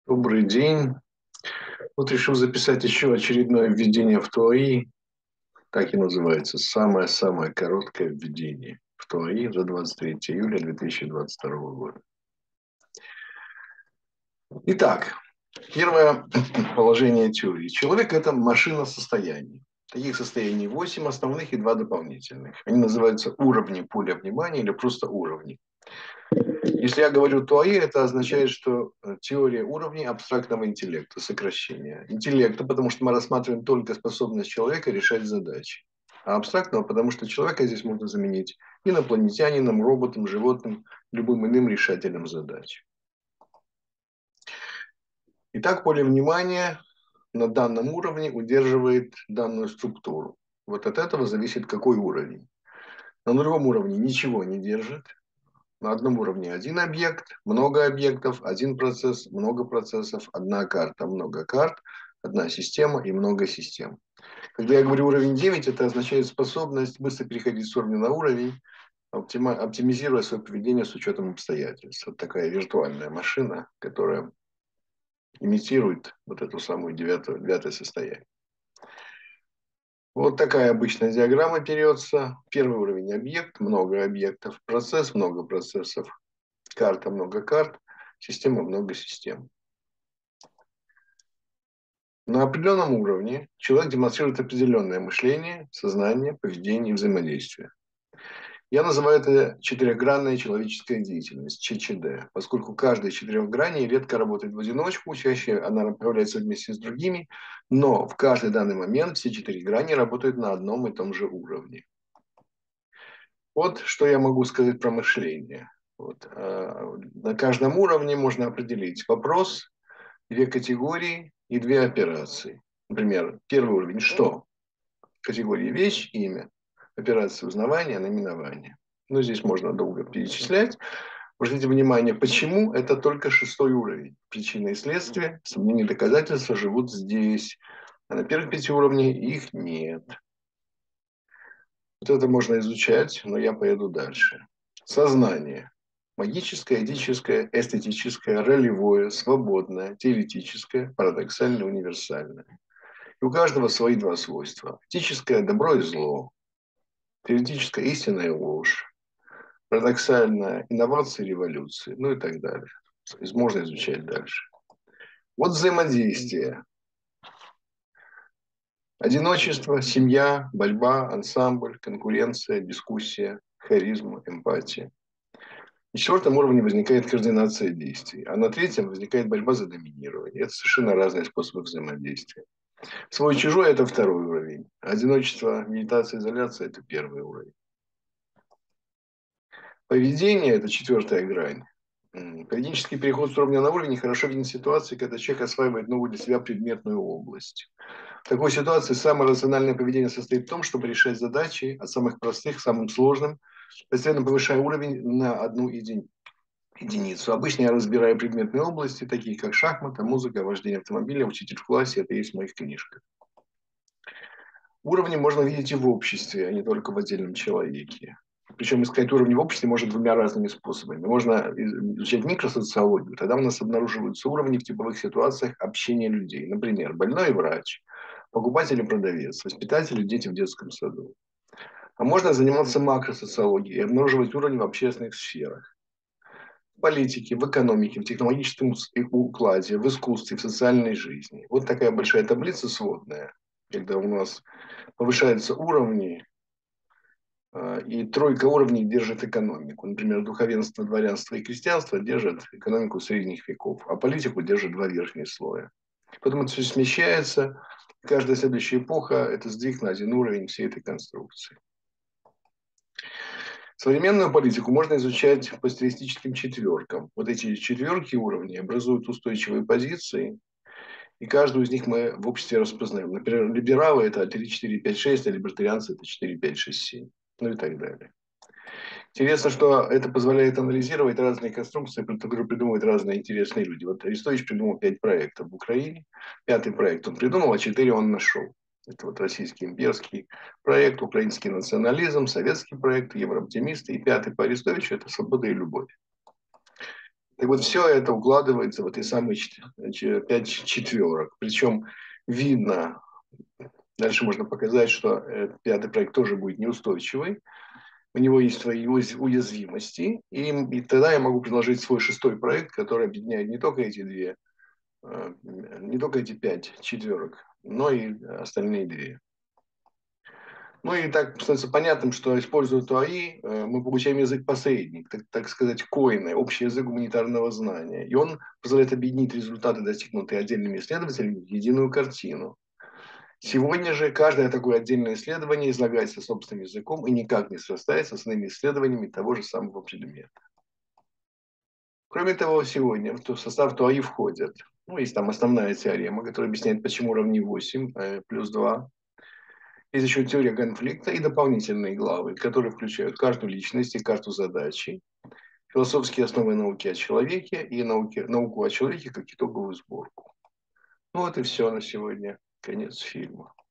Добрый день. Вот решил записать еще очередное введение в ТОИ. Так и называется. Самое-самое короткое введение в ТОИ за 23 июля 2022 года. Итак, первое положение теории. Человек – это машина состояний. Таких состояний 8 основных и 2 дополнительных. Они называются уровни поля внимания или просто уровни. Если я говорю ТОИ, это означает, что теория уровней абстрактного интеллекта, сокращение. Интеллекта, потому что мы рассматриваем только способность человека решать задачи. А абстрактного, потому что человека здесь можно заменить инопланетянином, роботом, животным, любым иным решателем задач. Итак, поле внимания на данном уровне удерживает данную структуру. Вот от этого зависит, какой уровень. На нулевом уровне ничего не держит. На одном уровне один объект, много объектов, один процесс, много процессов, одна карта, много карт, одна система и много систем. Когда я говорю уровень 9, это означает способность быстро переходить с уровня на уровень, оптимизируя свое поведение с учетом обстоятельств. Вот такая виртуальная машина, которая имитирует вот эту самую девятое состояние. Вот такая обычная диаграмма берется. Первый уровень – объект, много объектов, процесс, много процессов, карта, много карт, система, много систем. На определенном уровне человек демонстрирует определенное мышление, сознание, поведение и взаимодействие. Я называю это четырехгранная человеческая деятельность, ЧЧД, поскольку каждая из четырех граней редко работает в одиночку, чаще она направляется вместе с другими, но в каждый данный момент все четыре грани работают на одном и том же уровне. Вот что я могу сказать про мышление. Вот, на каждом уровне можно определить вопрос, две категории и две операции. Например, первый уровень «что?», категория «вещь», «имя», операция узнавания, наименование. Ну, здесь можно долго перечислять. Обратите внимание, почему это только шестой уровень. Причина и следствие, сомнения и доказательства живут здесь. А на первых 5 уровнях их нет. Вот это можно изучать, но я поеду дальше. Сознание. Магическое, этическое, эстетическое, ролевое, свободное, теоретическое, парадоксальное, универсальное. И у каждого свои два свойства. Этическое – добро и зло. Теоретическое – истина и ложь. Парадоксальное – инновации и революции. Ну и так далее. Можно изучать дальше. Вот взаимодействие. Одиночество, семья, борьба, ансамбль, конкуренция, дискуссия, харизма, эмпатия. На четвертом уровне возникает координация действий, а на третьем возникает борьба за доминирование. Это совершенно разные способы взаимодействия. Свой чужой – это второй уровень. Одиночество, медитация, изоляция – это первый уровень. Поведение – это четвертая грань. Поведенческий переход с уровня на уровень хорошо виден в ситуации, когда человек осваивает новую для себя предметную область. В такой ситуации самое рациональное поведение состоит в том, чтобы решать задачи от самых простых к самым сложным, постоянно повышая уровень на одну единицу. Обычно я разбираю предметные области, такие как шахматы, музыка, вождение автомобиля, учитель в классе, это есть в моих книжках. Уровни можно видеть и в обществе, а не только в отдельном человеке. Причем искать уровни в обществе можно двумя разными способами. Можно изучать микросоциологию, тогда у нас обнаруживаются уровни в типовых ситуациях общения людей. Например, больной и врач, покупатель и продавец, воспитатель и дети в детском саду. А можно заниматься макросоциологией и обнаруживать уровни в общественных сферах. В политике, в экономике, в технологическом укладе, в искусстве, в социальной жизни. Вот такая большая таблица сводная, когда у нас повышаются уровни, и тройка уровней держит экономику. Например, духовенство, дворянство и крестьянство держат экономику средних веков, а политику держат два верхних слоя. Потом это все смещается. Каждая следующая эпоха – это сдвиг на один уровень всей этой конструкции. Современную политику можно изучать по стилистическим четверкам. Вот эти четверки уровней образуют устойчивые позиции, и каждую из них мы в обществе распознаем. Например, либералы – это 3, 4, 5, 6, а либертарианцы – это 4, 5, 6, 7. Ну и так далее. Интересно, что это позволяет анализировать разные конструкции, которые придумывают разные интересные люди. Вот Арестович придумал 5 проектов в Украине. 5-й проект он придумал, а 4 он нашел. Это вот российский имперский проект, украинский национализм, советский проект, еврооптимисты. И 5-й по Арестовичу – это свобода и любовь. Так вот, все это укладывается в эти самые 5 четверок. Причем видно, дальше можно показать, что пятый проект тоже будет неустойчивый. У него есть свои уязвимости. И тогда я могу предложить свой шестой проект, который объединяет не только не только эти 5 четверок, но и остальные две. Ну и так становится понятным, что используя ТОАИ, мы получаем язык-посредник, так сказать, коины, общий язык гуманитарного знания. И он позволяет объединить результаты, достигнутые отдельными исследователями, в единую картину. Сегодня же каждое такое отдельное исследование излагается собственным языком и никак не срастается с иными исследованиями того же самого предмета. Кроме того, сегодня в состав ТОАИ входят, ну, есть там основная теорема, которая объясняет, почему равны 8 плюс 2. Есть еще теория конфликта и дополнительные главы, которые включают карту личности, карту задачи, философские основы науки о человеке и науку о человеке как итоговую сборку. Ну вот и все на сегодня. Конец фильма.